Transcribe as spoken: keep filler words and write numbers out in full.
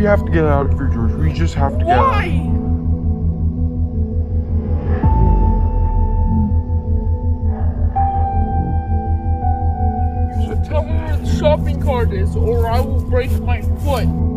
have to get out of here, George. We just have to get out. Why? You should tell me where the shopping cart is, or I will break my foot.